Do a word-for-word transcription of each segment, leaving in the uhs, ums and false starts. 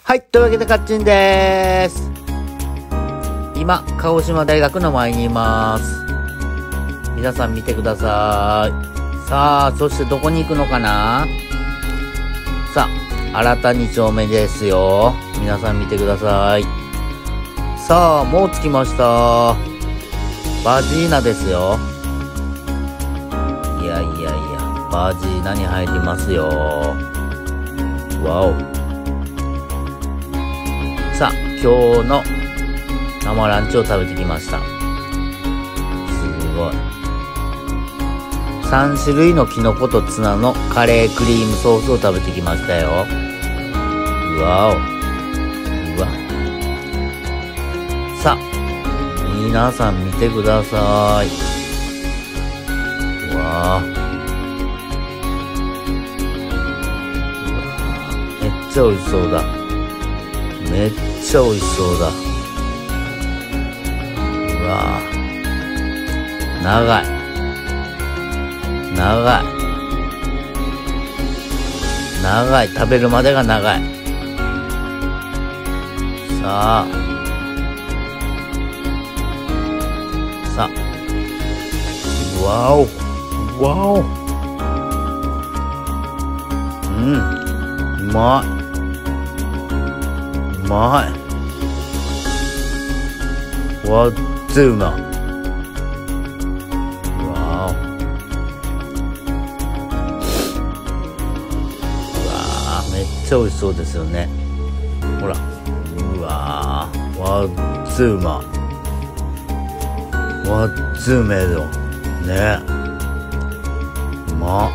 はい、というわけで、かっちんでーす。今、鹿児島大学の前にいます。皆さん見てください。さあ、そしてどこに行くのかな？さあ、新たに丁目ですよ。皆さん見てください。さあ、もう着きました。バジーナですよ。いやいやいや、バジーナに入りますよ。わお。さあ、今日の生ランチを食べてきました。すごい。さん種類のキノコとツナのカレークリームソースを食べてきましたよ。わお。うわ。さあ、皆さん見てください。わあ。めっちゃ美味しそうだ。めっちゃ美味しそうだ。うわぁ。長い。長い。長い。食べるまでが長い。さあ。さあ。わお。わお。うん。うまい。うまい。わっぜうま。わーお。うわー、めっちゃ美味しそうですよね。ほら。うわー、わっぜうま。わっぜうめえぞ。ね。うまっ。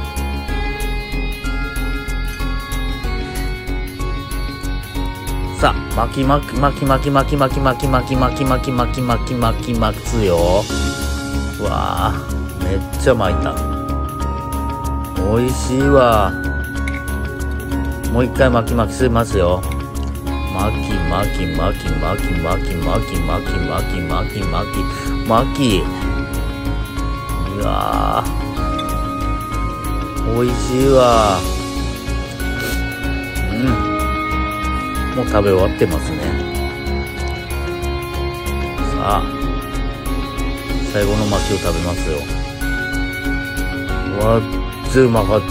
さあ、巻き巻き巻き巻き巻き巻き巻き巻き巻き巻き巻き巻き巻き巻きよ。うわあ、めっちゃ巻いた。美味しいわ。もう一回巻き巻きしますよ。巻き巻き巻き巻き巻き巻き巻き巻き巻き巻き巻き。うわあ、美味しいわ。うん。もう食べ終わってますね。さあ、最後の巻きを食べますよ。わっつうまかった。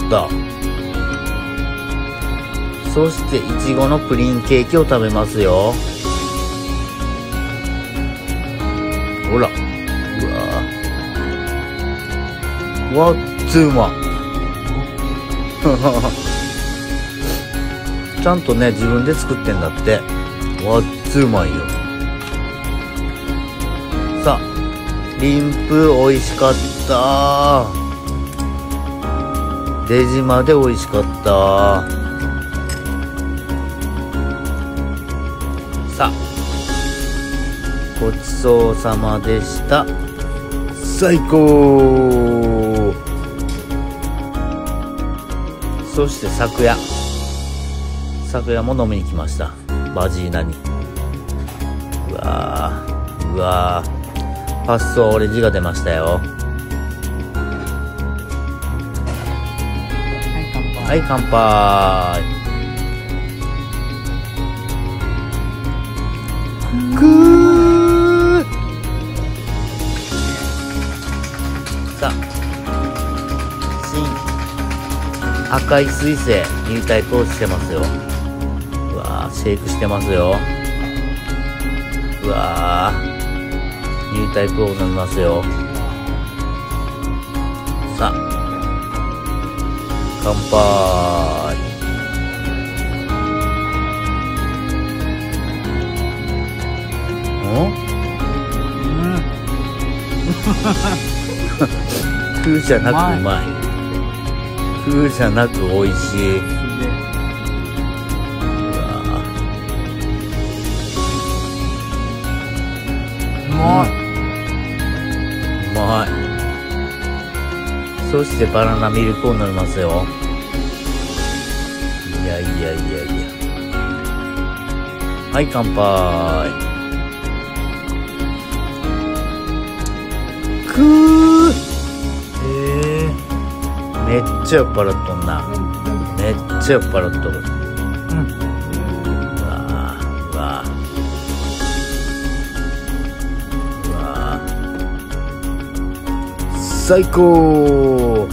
そしていちごのプリンケーキを食べますよ。ほら、うわわっつうま。ちゃんとね、自分で作ってんだって。わっつうまいよ。さあ、リンプ美味しかった。出島で美味しかった。さあ、ごちそうさまでした。最高。そして昨夜。昨夜も飲みに来ました。バジーナに。うわー、うわー、パッソーオレンジが出ましたよ。はい、乾杯。くー。さあ、新赤い水星ニュータイプをしてますよ。シェイクしてますよ。うわー、ニュータイプを飲みますよ。さあ、乾杯。お？うん。風じゃなくうまい。風じゃなく美味しい。うまい。うまい。そしてバナナミルクを飲みますよ。いやいやいやいや。はい、乾杯。くー。へえ。めっちゃ酔っ払っとんな。めっちゃ酔っ払っとる。うん。うわ最高。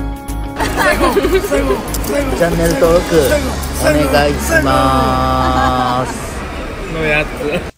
チャンネル登録お願いします。 のやつ。